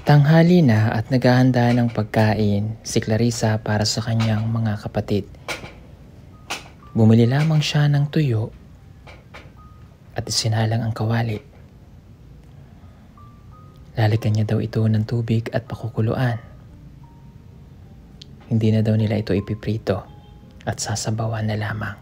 Tanghali na at naghahanda ng pagkain si Clarissa para sa kanyang mga kapatid. Bumili lamang siya ng tuyo at isinalang ang kawali. Lalagyan niya daw ito ng tubig at pakukuluan. Hindi na daw nila ito ipiprito at sasabawan na lamang.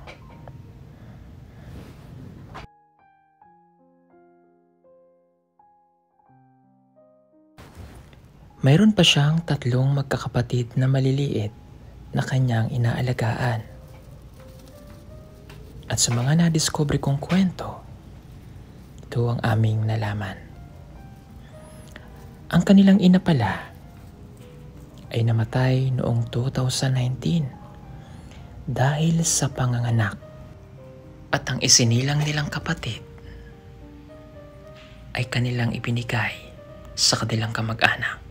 Mayroon pa siyang 3 magkakapatid na maliliit na kanyang inaalagaan. At sa mga nadiskubre kong kwento, ito ang aming nalaman. Ang kanilang ina pala ay namatay noong 2019 dahil sa panganganak. At ang isinilang nilang kapatid ay kanilang ibinigay sa kanilang kamag-anak.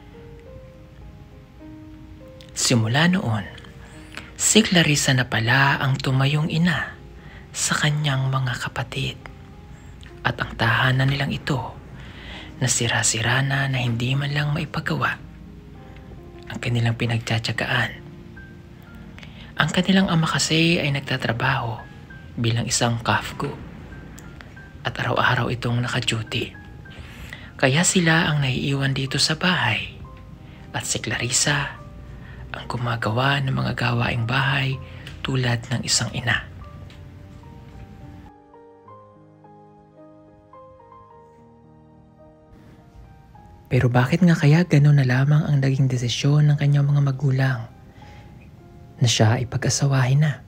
Simula noon, si Clarissa na pala ang tumayong ina sa kanyang mga kapatid. At ang tahanan nilang ito na sira-sira na hindi man lang maipagawa ang kanilang pinagtsatsagaan. Ang kanilang ama kasi ay nagtatrabaho bilang isang kafko at araw-araw itong naka-duty. Kaya sila ang naiiwan dito sa bahay at si Clarissa ang gumagawa ng mga gawaing bahay tulad ng isang ina. Pero bakit nga kaya gano'n na lamang ang naging desisyon ng kanyang mga magulang na siya ay pag-asawahin na?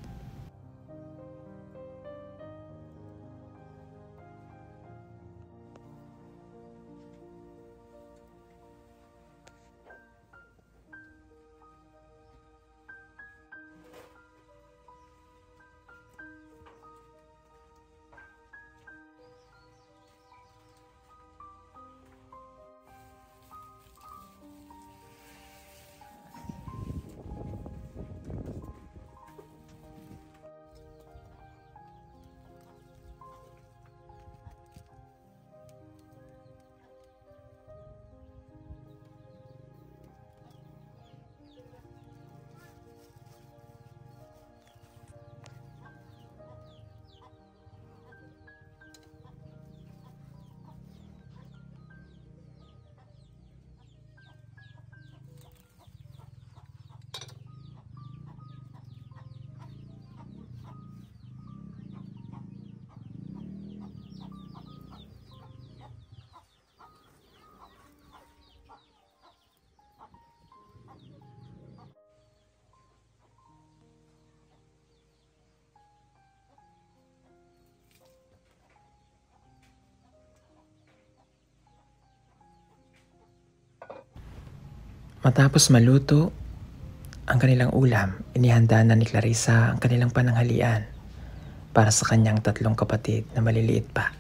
Matapos maluto ang kanilang ulam, inihanda na ni Clarissa ang kanilang pananghalian para sa kanyang 3 kapatid na maliliit pa.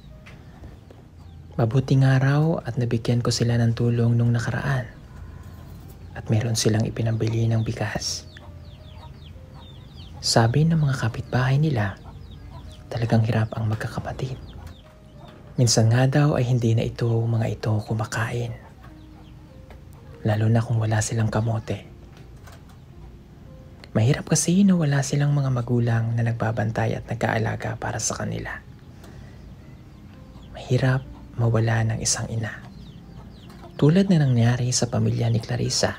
Mabuting araw at nabigyan ko sila ng tulong nung nakaraan at meron silang ipinambili ng bigas. Sabi ng mga kapitbahay nila, talagang hirap ang magkakapatid. Minsan nga daw ay hindi na mga ito kumakain. Lalo na kung wala silang kamote. Mahirap kasi na wala silang mga magulang na nagbabantay at nag-aalaga para sa kanila. Mahirap mawala ng isang ina. Tulad na nangyari sa pamilya ni Clarissa.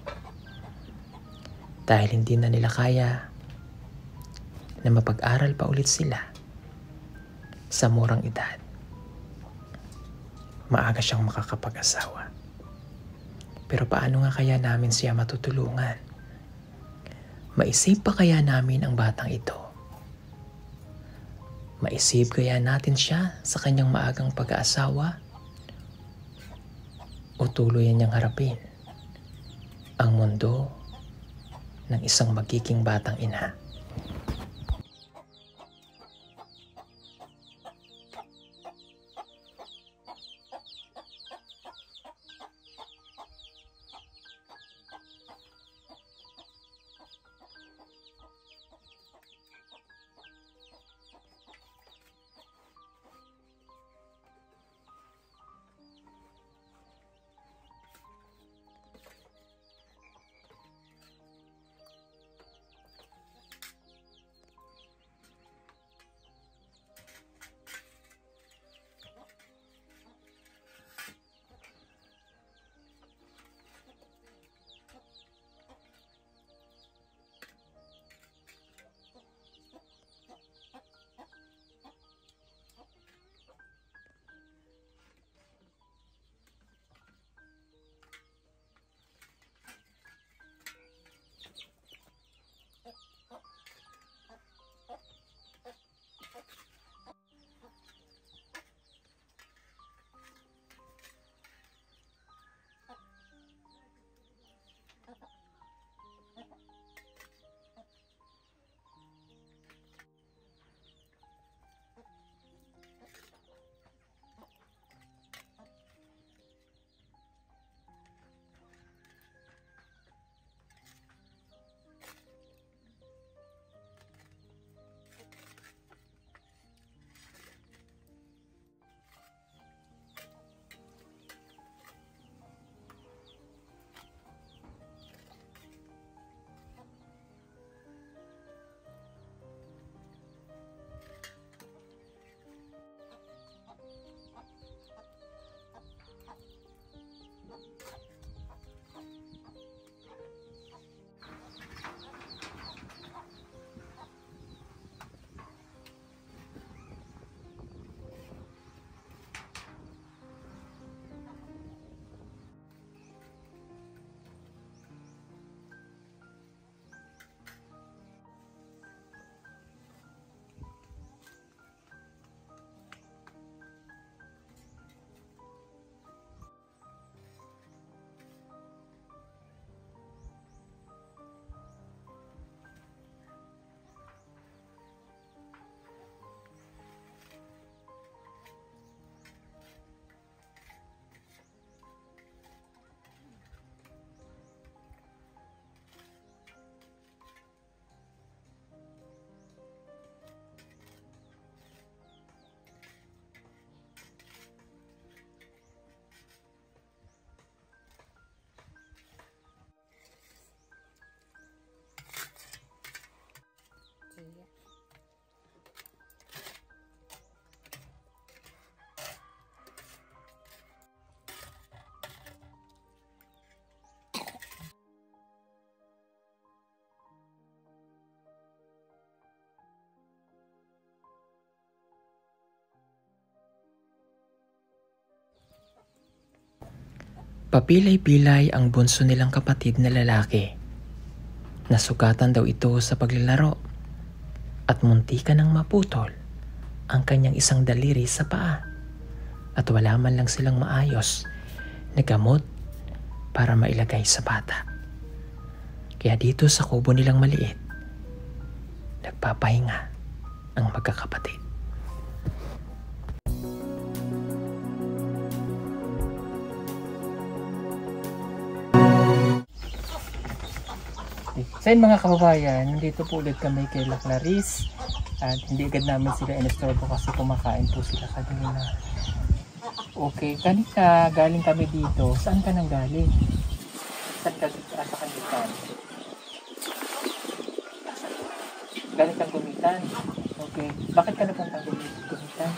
Dahil hindi na nila kaya na mapag-aral pa ulit sila sa murang edad. Maaga siyang makakapag-asawa. Pero paano nga kaya namin siya matutulungan? Maisip pa kaya namin ang batang ito? Maisip kaya natin siya sa kanyang maagang pag-aasawa? O tuluyan niyang harapin ang mundo ng isang magiging batang ina? Papilay-pilay ang bunso nilang kapatid na lalaki. Nasugatan daw ito sa paglalaro at muntikan ng maputol ang kanyang isang daliri sa paa at wala man lang silang maayos na gamot para mailagay sa bata. Kaya dito sa kubo nilang maliit, nagpapahinga ang magkakapatid. So yun mga kababayan, nandito po ulit kami kay La Clarice at hindi agad namin sila inestorbo kasi kumakain po sila kanina. Okay, kanina galing kami dito. Saan ka nang galing? Saan ka sa kanina? Galing kang gumitan? Okay, bakit ka napuntang gumitan?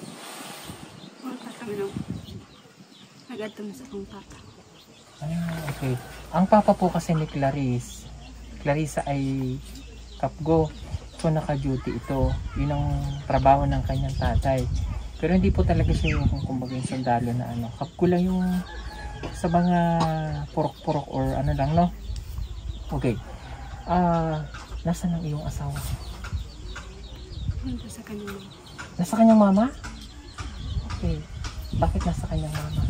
Nag-ato na sa akong papa. Okay. Ang papa po kasi ni Clarissa ay kapgo. So naka-duty ito. Yun ang trabaho ng kanyang tatay. Pero hindi po talaga siya yung kumbaga yung sundalo na ano. Kapgo lang yung sa mga purok-purok or ano lang, no? Okay. Nasaan ang iyong asawa? Nandito sa kanyang. Nasa kanyang mama? Okay. Bakit nasa kanyang mama?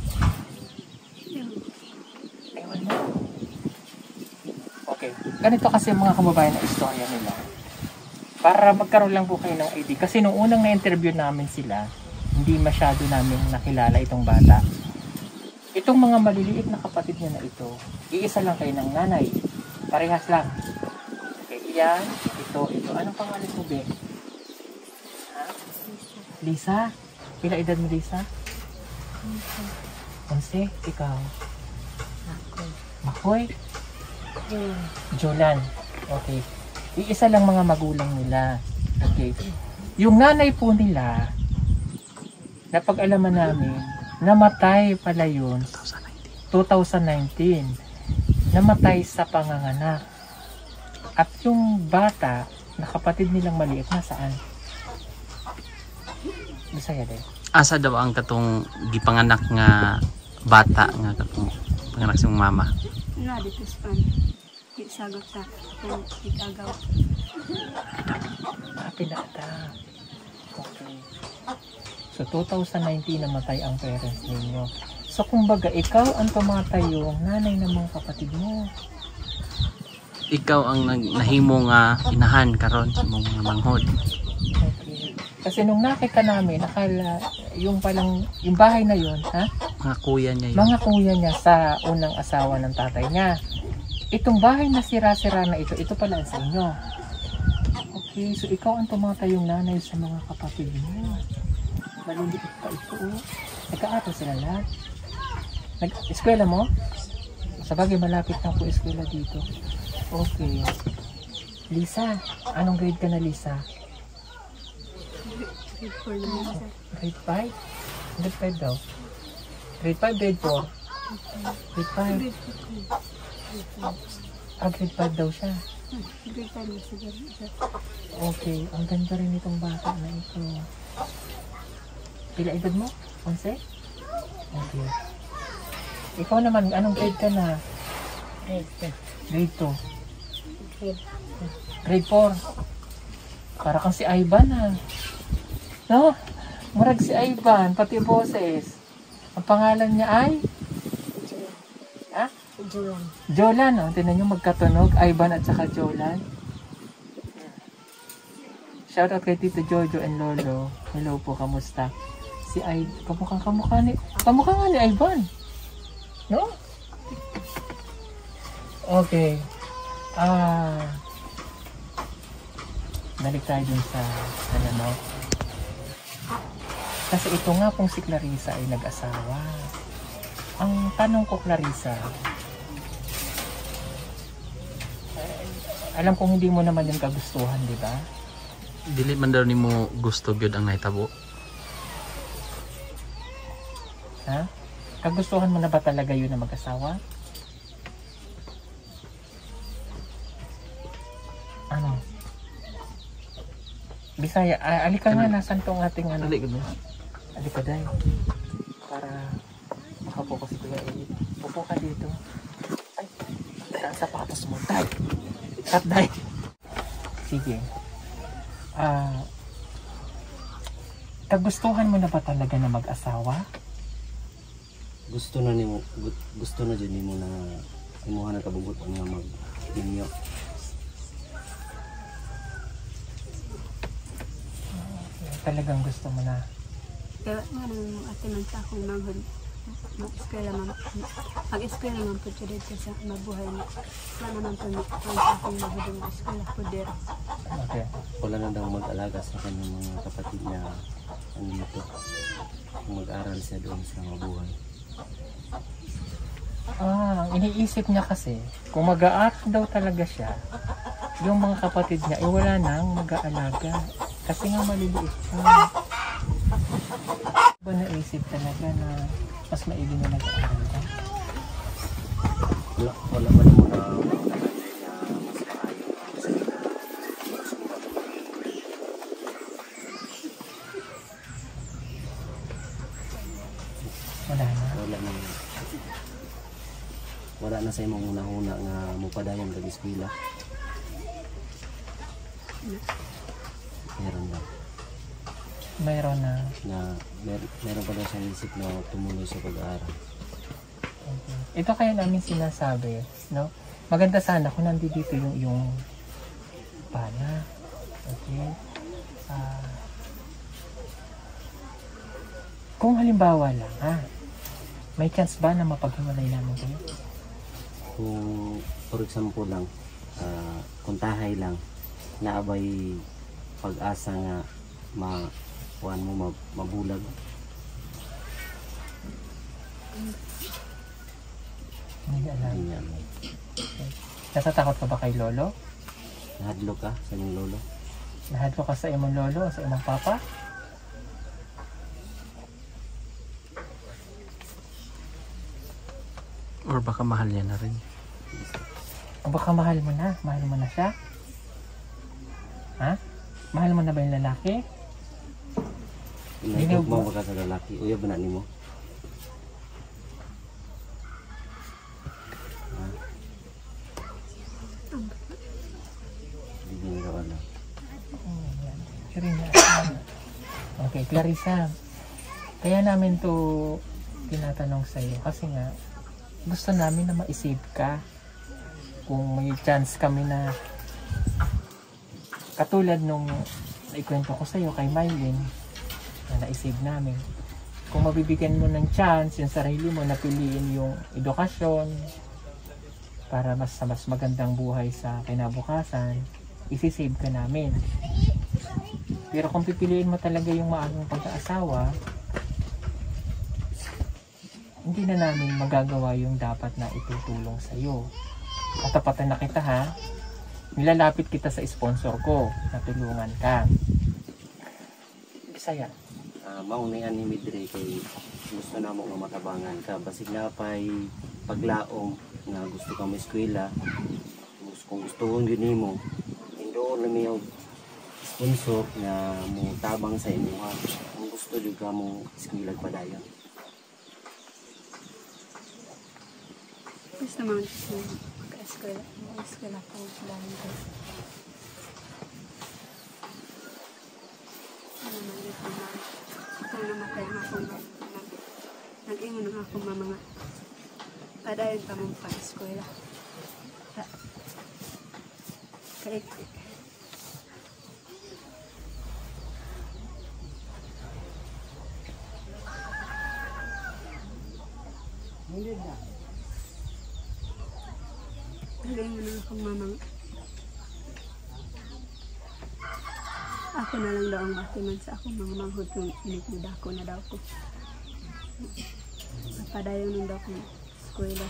Ewan mo. Okay. Ganito kasi mga kababayan na istorya nila. Para magkaroon lang po kayo ng idea. Kasi nung unang na-interview namin sila, hindi masyado namin nakilala itong bata. Itong mga maliliit na kapatid niya na ito, iisa lang kayo ng nanay. Parehas lang. Okay, iyan, ito. Anong pangalan mo, Be? Ha? Lisa? Pila edad mo, Lisa? 11. Ikaw? Makoy? Jolan. Okay. Iisa lang mga magulang nila. Okay. Yung nanay po nila, napag-alaman namin, namatay pala yun 2019. Namatay sa panganganak. At yung bata, na kapatid nilang maliit, nasaan? Bisaya din. Asa daw ang katong gipanganak nga bata nga katong panganak sa mama? Dito sa pan. Sagot ta. Ikagaw. Pinata. Okay. So 2019 namatay ang parents ninyo. So kumbaga ikaw ang tumatayong nanay ng mga kapatid mo. Ikaw ang nahimo nga inahan karon sa mga manghod. Okay. Kasi nung nakita namin, akala yung palang yung bahay na yun, ha? Mga kuya niya yun. Mga kuya niya sa unang asawa ng tatay niya. Itong bahay na sira-sira na ito pala sa inyo. Okay, so ikaw ang tumatayong nanay sa mga kapatid mo. Maliliit pa ito. Nagka-ato sila lahat. Eskwela mo? Sabagay malapit na po eskwela dito. Okay. Lisa, anong grade ka na, Lisa? Grade 4 na siya. Grade 5? Grade 5 daw. Grade 5, grade 4? Grade 5. Grade 5 daw siya. Grade 5 na siya. Okay, ang ganda rin itong bata na ito. Pila edad mo? 11? Okay. Ikaw naman, anong grade ka na? Grade 2. Grade 4. Para kang si Ivan, ha? No? Murag si Ivan, pati boses. Ang pangalan niya ay? Ha? Jolan, oh. Tinan nyo magkatunog. Ivan at saka Jolan. Shoutout kay Tito Jojo and Lolo. Hello po, kamusta? Si Ivan, kamukha nga ni Ivan. No? Okay. Balik tayo dun sa ano, no? Kasi ito nga pong si Clarissa ay nag-asawa. Ang tanong ko, Clarissa, alam kong hindi mo naman yung kagustuhan, di ba? Dili man daw nimo gusto gyud ang nahitabo. Ha? Kagustuhan mo na ba talaga yun na mag-asawa? Ano? Bisaya, alika nga, nasan tong ating ano? Dili gyud. Alika dahil. Para makapokus ko yan. Upo ka dito. Ay, ang sapatos mo. Day! Cut, day! Sige. Kagustuhan mo na ba talaga na mag-asawa? Gusto na dyan nimo na imuha na kabubuton nga mag-inyo. Talagang gusto mo na. Kaya nga nang atiman sa akong mag-eskwela man po siya dito sa mabuhay na. Wala naman po ang akong mahudong eskwela po dito. Okay. Wala na daw mag-alaga sa kanyang mga kapatid na dito. Mag-aral siya doon sa mabuhay. Iniisip niya kasi, kung mag-a-aral daw talaga siya, yung mga kapatid niya, wala nang mag-aalaga. Kasi nga maliliit pa. Ba naisip talaga na mas maigi na nag-aaral ka? Wala ba naman na wala na sa imong una-una nga mupadayon kag eskwela. Mayroon na. Meron pa daw sa isip na tumuloy sa pag-aaral. Okay. Ito kaya namin sinasabi, no? Maganda sana kung nandito yung pana. Okay? Kung halimbawa lang, may chance ba na mapaghiwalay namin kayo? Kung for example lang, kung tahay lang, naabay pag-asa nga kuan mo mabulag. Hindi alam. Hindi alam. Okay. Natatakot ka ba kay lolo? Nahadlo ka sa imong lolo? Nahadlo ka sa imong lolo o sa imong papa? Or baka mahal niya na rin. O baka mahal mo na? Mahal mo na siya? Ha? Mahal mo na ba yung lalaki? Inagod mo baka sa lalaki. Uya ba na nimo? Hindi nyo alam. Okay, Clarissa. Kaya namin to tinatanong sa iyo kasi nga gusto namin na ma-save ka. Kung may chance kami na katulad nung naikwento ko sa iyo kay Mylene na na-save namin. Kung mabibigyan mo ng chance yung sarili mo na piliin yung edukasyon para mas magandang buhay sa kinabukasan, isi-save ka namin. Pero kung pipiliin mo talaga yung maagang pag-aasawa, hindi na namin magagawa yung dapat na itutulong sa iyo. Katapatan na kita ha. Nilalapit kita sa sponsor ko na tulungan ka. Bisaya. Maunian ni Midre kay gusto na mo nga matabangan ka. Basig na pa'y paglaom nga gusto ka mo eskwela. Kung gusto kong yun mo, hindoon na may sponsor na mo tabang sa imo ha. Kung gusto juga mo eskwela padayon. Gusto naman siya mag-eskwela. Mag-eskwela po lang ko. Ano naman dito na ito naman kayo nag-ingon ng akong mga padayon pa mong pag-eskwela. Kahit nag-ingon ng akong mamang ako na lang daw ang batiman sa akong mga manghod kung iniknida ko na daw ko. Padayon nun daw kong eskwela.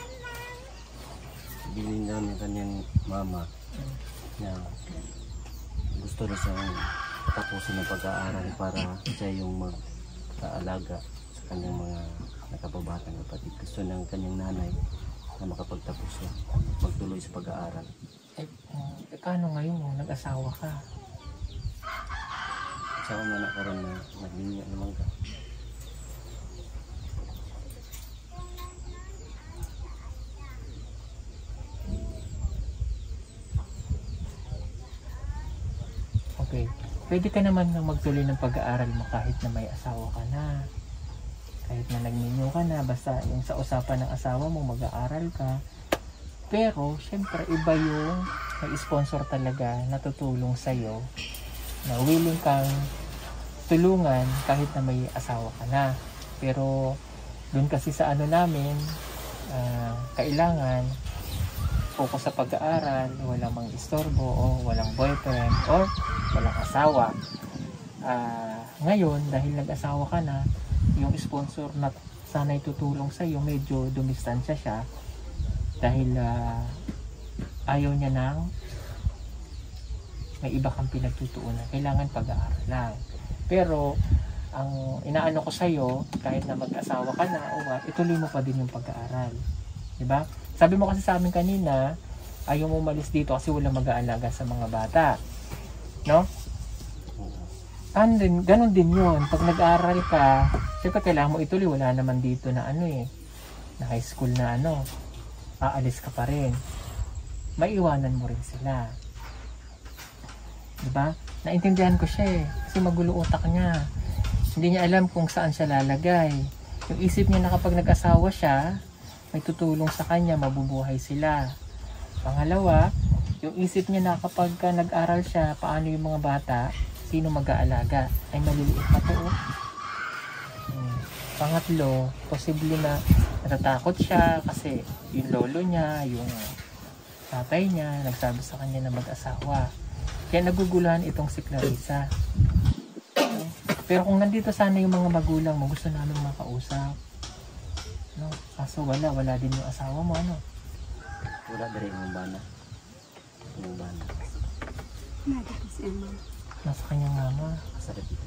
Bilin namin kanyang mama na gusto na siyang tapusin ng pag-aaral para siya yung mag-aalaga sa kanyang mga nakababatang kapatid. Gusto ng kanyang nanay na makapagtapos na magtuloy sa pag-aaral. Paano ngayon? Nag-asawa ka? Sa na nakaroon na naglinya naman ka. pwede ka naman nang magtuloy ng pag-aaral mo kahit na may asawa ka na. Kahit na nagninyo ka na, basta yung sa usapan ng asawa mo, mag-aaral ka. Pero, syempre, iba yung may sponsor talaga na tutulong sa'yo, na willing kang tulungan kahit na may asawa ka na. Pero, dun kasi sa ano namin, kailangan focus sa pag-aaral, walang mang istorbo, o walang boyfriend, or walang asawa. Ngayon, dahil nag-asawa ka na, yung sponsor na sana'y tutulong sa'yo, medyo dumistansya siya dahil ayaw niya nang may iba kang pinagtutuunan. Kailangan pag-aaral lang. Pero, ang inaano ko sa'yo, kahit na mag-asawa ka na, o what, ituloy mo pa din yung pag-aaral. Diba? Sabi mo kasi sa amin kanina, ayaw mo umalis dito kasi walang mag-aalaga sa mga bata. No? Ganon din yun. Pag nag-aaral ka, siyempre kailangan mo ituloy. Wala naman dito na na high school na aalis ka pa rin. Maiiwanan mo rin sila. Diba? Naintindihan ko siya kasi magulo utak niya. Hindi niya alam kung saan siya lalagay. Yung isip niya na kapag nag-asawa siya, may tutulong sa kanya, mabubuhay sila. Pangalawa, yung isip niya na kapag nag-aral siya, paano yung mga bata, sino mag-aalaga? Ay maliliit pa to. Pangatlo, posible na natatakot siya kasi yung lolo niya, yung tatay niya, nagsabi sa kanya na mag-asawa. Kaya naguguluhan itong si Clarissa. Pero kung nandito sana yung mga magulang mo, gusto namin makausap. No? Kaso wala din yung asawa mo, Wala din yung bana. Yung bana. Nandito si Emma. Nasa kanyang mama. Kasarap ito.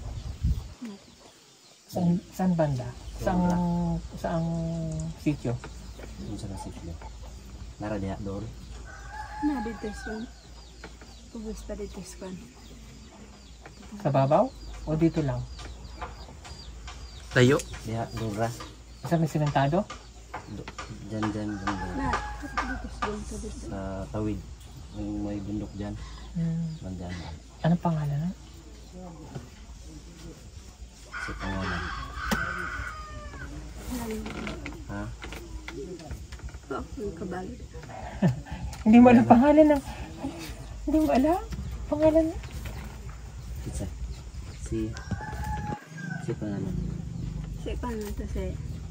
Saan banda? Saang sityo? Yung sa nasitlo. Nara diha doon. Nandito siya. Ubus pa dito siya. Sa babaw? O dito lang? Layo. Diha doon ra. Sa may simentado? Dyan. Dito siya. Sa tawid. May bundok dyan. Nandyan. Anong pangalan na? Sa pangalan. Ha? Ako yung kabalo. Hindi mo alam pangalan ng... Hindi mo alam? Pangalan na? Pizza. Si pangalan. Si paano to si...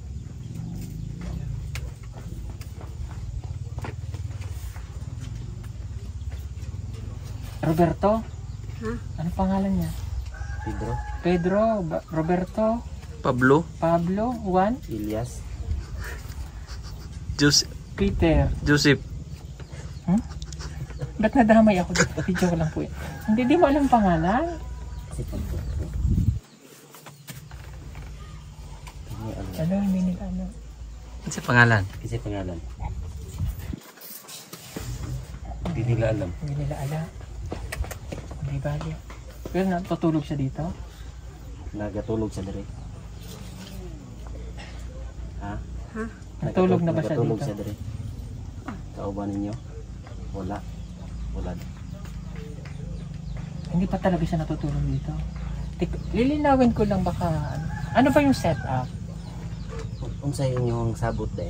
Roberto? Ha? Anong pangalan niya? Pedro. Roberto, Pablo. Pablo, Juan, Elias. Peter. Joseph. Ba't nadamay ako dito? Video ko lang po yan. Hindi mo alam pangalan? Si Pedro. Hindi nila alam. Ano sa pangalan? Kasi pangalan. Hindi nila alam. Hindi nila alam. Hindi bali. Pero natutulog siya dito? Nagatulog sa dere. Ha? Ha? Natulog na ba siya Nagatulog dito? sa dere. Kauban ninyo? Wala. Hindi pa talaga siya natutulog dito. Lilinawin ko lang baka... Ano ba yung setup? Unsa inyong sabot de?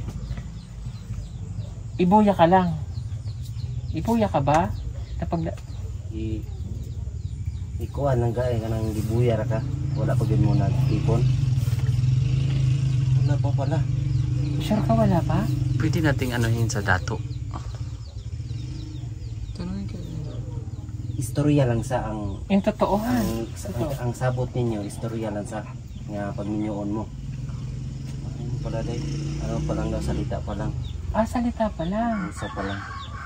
Ibuya ka lang. Ibuya ka ba? Kapag... Ikuan lang ka kanang libuyar ka. Wala pa gyud mo nagtipon. Wala pa pala. Sure ka wala pa? Pwede nating anuhin sa dato. Istorya lang sa ang Yung totoohan. ang sabot ninyo, istorya lang sa nga pagminyoon mo. Ano pala day? Ano pa lang daw, salita pa lang. Salita pa lang. Isa pa lang.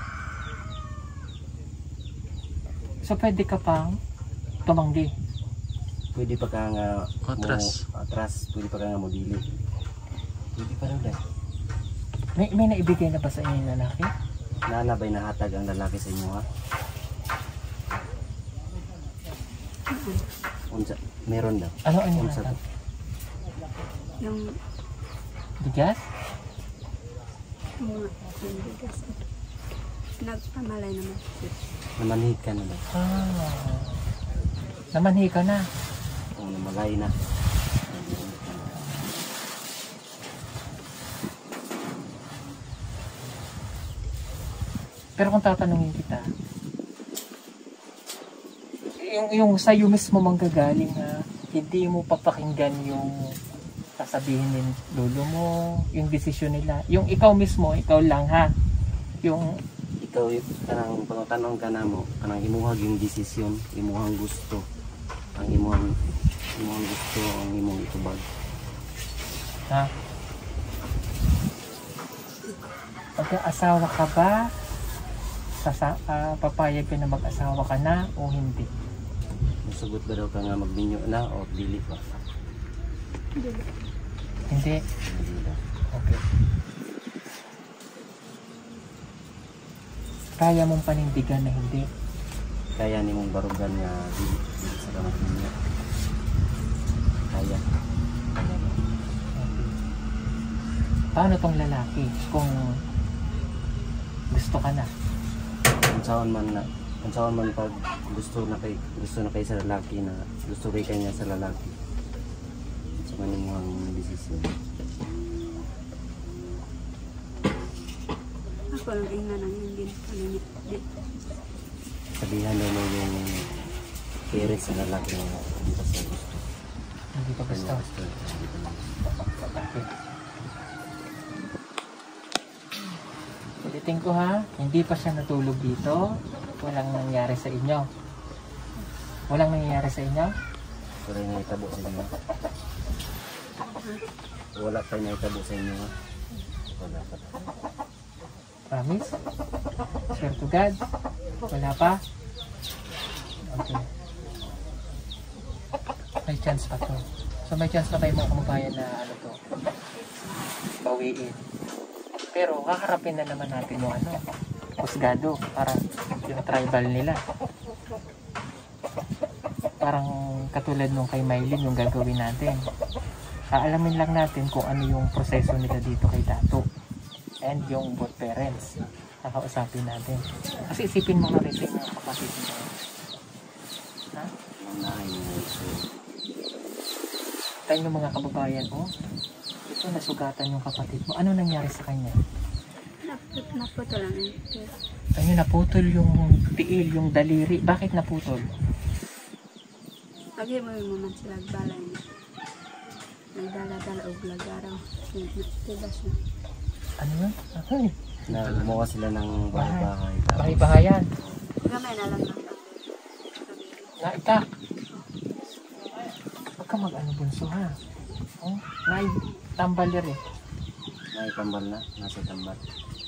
So pwede ka pang tumanggi. Pwede pa ka nga Atras. atras. Pwede pa ka nga mo dili. Pwede pa lang day. May naibigay na ba sa inyo yung lalaki? Nanabay nahatag ang lalaki sa inyo ha? Unsa? Meron daw. Ano yung Unsa natag? Yung... Bigas? Yung bigas. Nagpamalay naman siya. Namanhid ka na daw. Namanhi ka na. O namalay na. Pero kung tatanungin kita, yung sa'yo mismo manggagaling na hindi mo papakinggan yung sasabihin ng lolo mo, yung desisyon nila. Yung ikaw mismo, ikaw lang ha. Yung Ikaw, kanang pangtanong ka na mo, kanang imuhag yung desisyon, imuhang gusto. Ang imuhang gusto, ang imong itubag. ha? Pagka-asawa ka ba? Papayag ka na mag-asawa ka na o hindi? Masugot ba daw ka nga magbinyo na o dili pa? Hindi. Hindi daw. Okay. Kaya mong panindigan na hindi. Kaya ni mong barugan nga dili sa ka magbinyo. Kaya. Paano tong lalaki kung gusto ka na? Kung saan man pag gusto na kay sa lalaki na gusto kay kanya sa lalaki. Sa man mo ang desisyon. Ako lang ina nang hindi di. Sabihan daw mo yung parents sa lalaki na hindi pa siya gusto. Hindi pa gusto. Hindi pa Okay. Ulitin ko ha, hindi pa siya natulog dito. Walang nangyari sa inyo. Walang nangyayari sa inyo? Wala na itabo sa inyo. Wala pa na itabo sa inyo. Wala pa. Promise? Swear to God? Wala pa? Okay. May chance pa to. So may chance pa tayo mga kababayan na ano to, bawiin. Pero haharapin na naman natin yung ano, husgado, para yung tribal nila. Parang katulad nung kay Mylene yung gagawin natin. Aalamin lang natin kung ano yung proseso nila dito kay Dato. And yung both parents. Kakausapin natin. Kasi isipin mo na rin yung mga kapatid mo. Ha? Manahin mo ito. Tayo ng mga kababayan, oh. Ito, nasugatan yung kapatid mo. Ano nangyari sa kanya? Naputol lang yun. Ano, naputol yung tiil, yung daliri. Bakit naputol? Lagi mo yung naman sila balay niya. Nagdala-dala o lagaraw. Tibas na. Ano yun? Ay, Na gumawa sila ng bahay-bahay. bahay-bahayan. Gamay na lang ng Naita. Huwag ka mag-ano bunso ha. Oh, tambal eh. Naitambal na. Nasa tambal.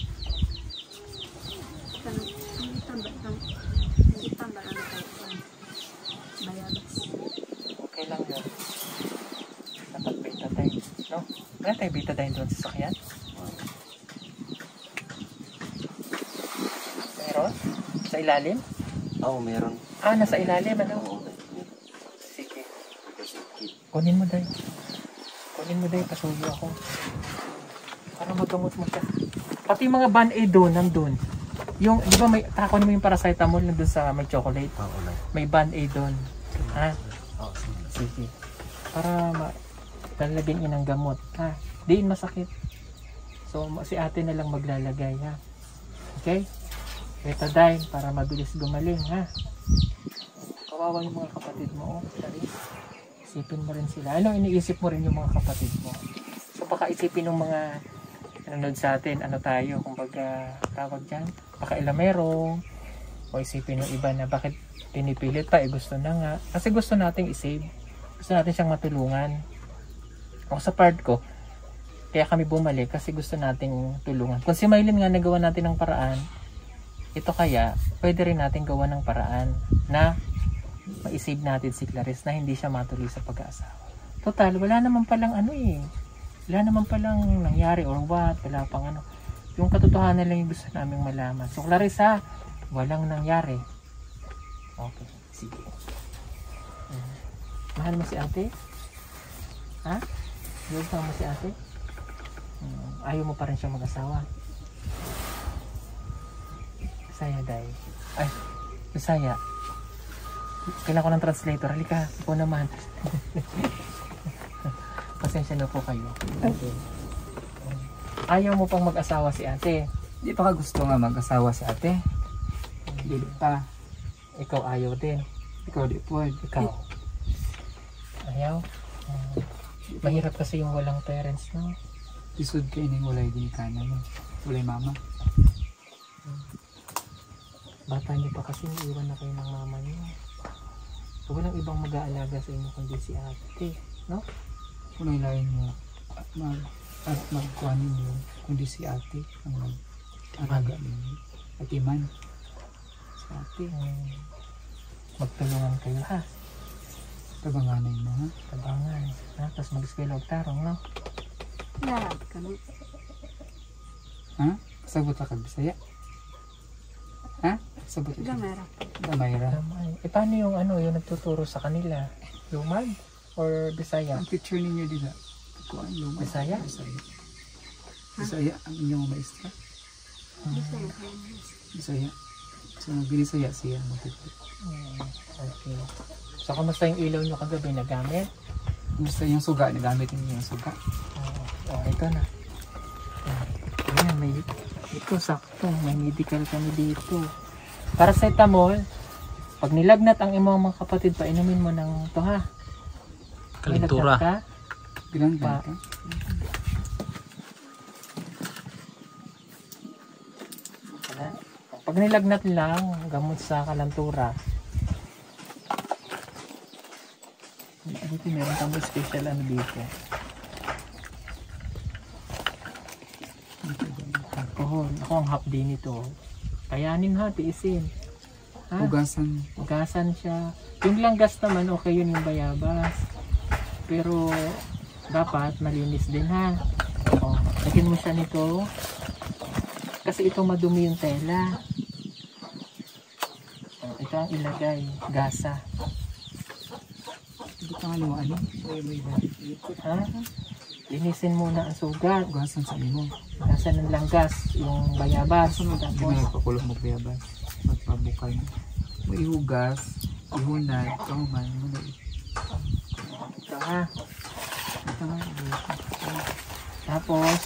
Hindi tambal ang kahit bayabas. Okay lang yun. Dapat betadine. No? Wala tayo betadine doon sa sakyan? Meron? Sa ilalim? Oo, meron. Ah, nasa ilalim ano? Oo. Sige. Kasi Kunin mo dahil. Kunin mo dahil. Pasuyo ako. Para magamot mo siya. Pati yung mga Band-Aid doon, nandun. Yung, di ba may, takon mo yung paracetamol nandun sa may chocolate. Oo lang. May Band-Aid doon. Ha? Oo, Sige. Para lalagyan yun ng gamot. Ha? Di yun masakit. So, si ate na lang maglalagay. Ha? Okay? Betadine para mabilis gumaling. Ha? Kawawa yung mga kapatid mo. Oh. Sorry. Isipin mo rin sila. Ano iniisip mo rin yung mga kapatid mo? So, baka isipin ng mga nanonood sa atin, ano tayo, kumbaga tawag dyan, baka ilamero, o isipin yung iba na bakit pinipilit pa, gusto na nga. Kasi gusto nating isave. Gusto natin siyang matulungan. Ako sa part ko, kaya kami bumalik kasi gusto nating tulungan. Kung si Mylene nga nagawa natin ng paraan, ito kaya, pwede rin natin gawa ng paraan na ma-save natin si Clarice na hindi siya matuloy sa pag-aasawa. Total, wala naman palang ano eh. Wala naman palang nangyari or what, wala pang ano. Yung katotohanan lang yung gusto naming malaman. So Clarice ha, walang nangyari. Okay, sige. Mahal mo si ate? Ha? Love mo si ate? Ayaw mo pa rin siya mag-asawa? Bisaya dahil. Ay, Bisaya. Kailangan ko ng translator. Halika, ikaw naman. Pasensya na po kayo. Okay. Ayaw mo pang mag-asawa si ate. Di pa ka gusto nga mag-asawa si ate. Dili pa. Ikaw ayaw din. Ikaw di po. Ikaw. Ayaw. Mahirap kasi yung walang parents, no? Isod kayo nang walay ginikanan mo. Walay mama. Bata niyo pa kasi iwan na kayo ng mama niyo. So, walang ibang mag-aalaga sa inyo kundi si ate, no? Kung nailayan mo, magkuhanin mo, kundi si ate ang mag-alaga ninyo. At iman. Si ate. Magtulungan kayo, ha? Tabanganay mo, ha? Tabangan. Ha? Tapos mag-eskwela og tarong, no? Lahat ka no. Ha? Kasabot ka kag Bisaya? Ha? Kasabot ka? Gamera. Gamayra. Tamay. Eh, paano yung ano, yung nagtuturo sa kanila? Lumad? Or Bisaya? Ang teacher ninyo dila. Kuan lumad. Bisaya? Bisaya. Bisaya ang inyong maestra. Bisaya ka. Bisaya. So, binisaya siya. Okay. So, kamusta yung ilaw nyo kagabi? Nagamit? Gusto yung suga, nagamit niyo yung suga. Ito na. Ayan, may ito sakto. May medical kami dito. Paracetamol. Pag nilagnat ang imong mga kapatid, painumin mo ng ito, ha? May Kalentura. lagnat ka? Bilang Pa. ka? Pag nilagnat lang, gamot sa kalantura. Dito meron kang special ano dito. Alcohol. Ako ang hapdi nito. Kayanin ha, tiisin. Ha? Ugasan. Ugasan siya. Yung langgas naman, okay yun yung bayabas. Pero dapat malinis din ha. O, lagyan mo siya nito. Kasi ito madumi yung tela. O, ito ang ilagay. Gasa. Hindi ka nga lumaan eh. May Ha? Linisin muna ang sugat. ugasan sa imo. Gasa ng langgas. Yung bayabas. Hindi Tapos, na nagpakulong mo bayabas. Magpabukay mo. May ihugas, ihunay, kauman mo na ito ha. ito nga. Tapos,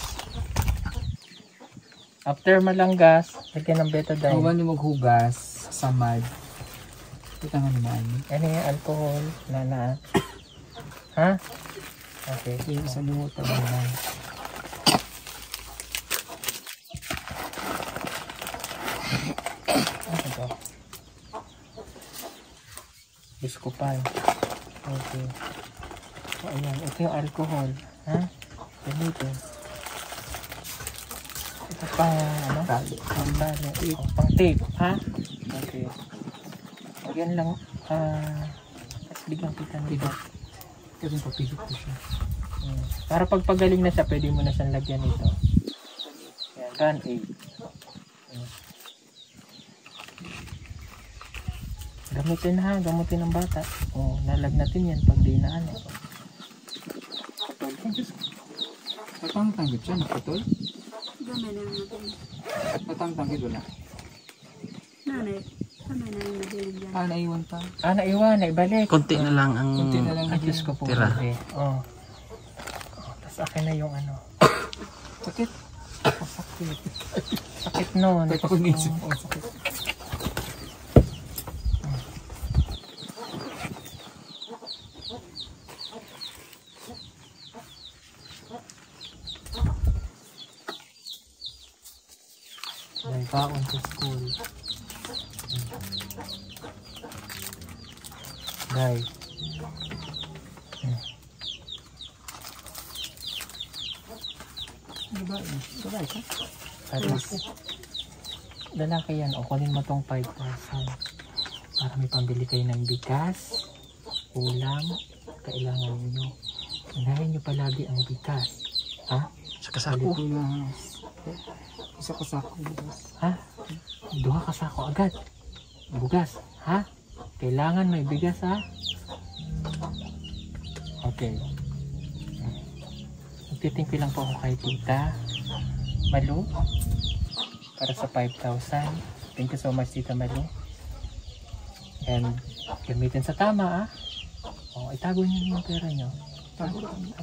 after malanggas, lagyan ng betadine. Huwag niyo maghugas sa mud. Ito nga naman. Ano yung alcohol na ha? Okay. Yung sa lumot na naman. Ano ito? Biskupal. Okay. So, ayan. Ito yung alcohol. Ha? Ganito. Ito pang ano? Tali. Pang tali. O, pang tape. Ha? Okay. Ayan lang. Tapos bigyan kita nito. Kasi papilit ko siya. Para pagpagaling na siya, pwede mo na siyang lagyan nito. Ayan. Run 8. Gamitin ha, gamitin ng bata. O, nalagnatin yan pag di na ano. Natangtangit siya, naputol. Gamay na natin. Natangtangit wala. Nanay. Kamay na yung nabilig yan. Naiwan pa. Naiwan, naibalik. Konti na lang ang Konti na lang. Ay, Diyos ko po. tira. Tapos akin na yung ano. Sakit. Sakit. Sakit nun. Kahit ako nisip. Oh, sakit. May baon sa school. Guys. Babae ka? Paris. Lalaki yan. O, kunin mo tong 5,000. Para may pambili kayo ng bigas, ulam, kailangan nyo. Unahin nyo palagi ang bigas. Ha? Sa kasako. Isa ka sako. Ha? Duha ka sako agad. Bugas. Ha? Kailangan may bigas ha? Okay. Magtitingpi lang po ako kay Tita Malu para sa 5,000. Thank you so much, Tita Malu. And gamitin sa tama, ah. O, itago niyo yung pera niyo. Tago.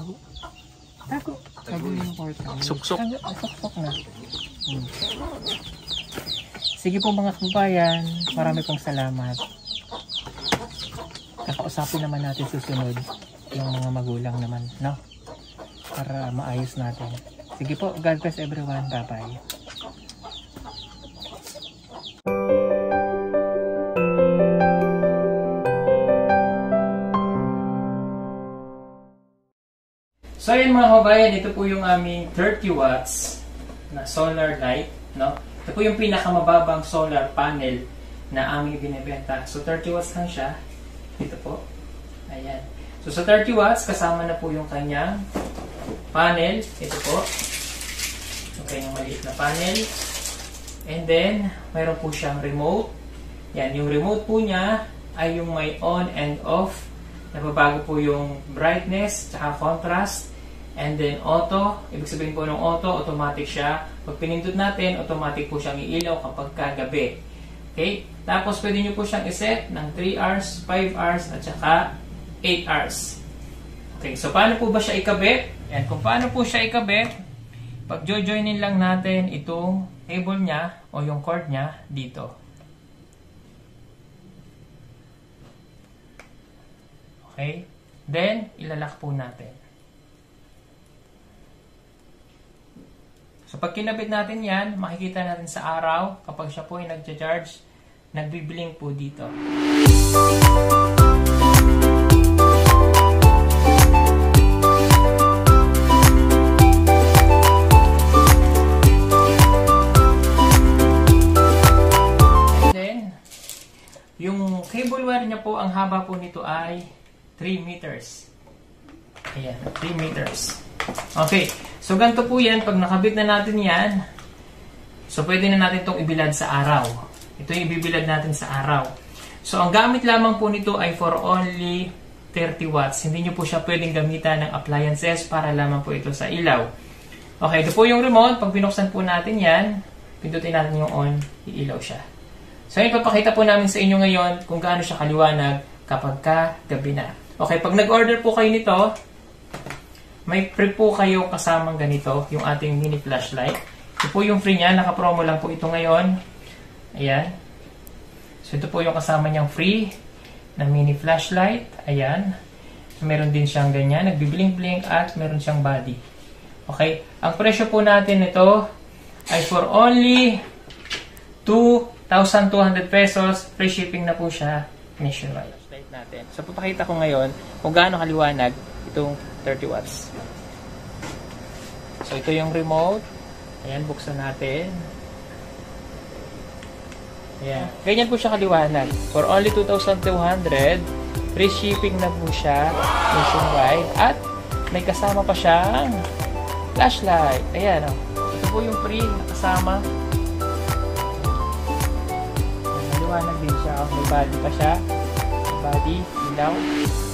Tago niyo yung kwarta. Suksok. Suksok na. Sige po mga kabayan, marami pong salamat. Kakausapin naman natin susunod yung mga magulang naman, no? Para maayos natin. Sige po, God bless everyone. Bye-bye. So ayan mga kabayan, ito po yung aming 30 watts na solar light, no? Ito po yung pinakamababang solar panel na aming binibenta. So 30 watts lang siya. Ito po. Ayan. So sa 30 watts, kasama na po yung kanyang panel. Ito po. Okay, yung maliit na panel. And then, mayroon po siyang remote. Yan, yung remote po niya ay yung may on and off. Nababago po yung brightness, tsaka contrast. And then auto, ibig sabihin po ng auto, automatic siya. Pag pinindot natin, automatic po siyang iilaw kapag kagabi. Okay? Tapos pwede nyo po siyang iset ng 3 hours, 5 hours, at saka 8 hours. Okay, so paano po ba siya ikabit? Yan, kung paano po siya ikabit, pag joinin lang natin itong cable niya o yung cord niya dito. Okay? Then, ilalak po natin. So, pag kinabit natin yan, makikita natin sa araw, kapag siya po ay nagcha-charge, nagbiblink po dito. And then, yung cable wire niya po, ang haba po nito ay 3 meters. Ayan, 3 meters. Okay, so ganito po yan. Pag nakabit na natin yan, so pwede na natin itong ibilad sa araw. Ito yung ibibilad natin sa araw. So ang gamit lamang po nito ay for only 30 watts. Hindi nyo po siya pwedeng gamitan ng appliances para lamang po ito sa ilaw. Okay, ito po yung remote. Pag binuksan po natin yan, pindutin natin yung on, iilaw siya. So ipapakita po namin sa inyo ngayon kung gaano siya kaliwanag kapag gabi na. Okay, pag nag-order po kayo nito, may free po kayo kasamang ganito, yung ating mini flashlight. Ito po yung free niya, naka-promo lang po ito ngayon. Ayan. So ito po yung kasama niyang free na mini flashlight. Ayan. So meron din siyang ganyan, nagbiblink-blink at meron siyang body. Okay, ang presyo po natin ito ay for only 2,200 pesos. Free shipping na po siya nationwide. Natin. So, papakita ko ngayon kung gaano kaliwanag itong 30 watts. So, ito yung remote. Ayan, buksan natin. Ayan. Ganyan po siya kaliwanag. For only 2,200, free shipping na po siya nationwide. At may kasama pa siyang flashlight. Ayan, oh. Ito po yung free na kasama. Ayan, maliwanag din siya. May body pa siya. Body, ilaw.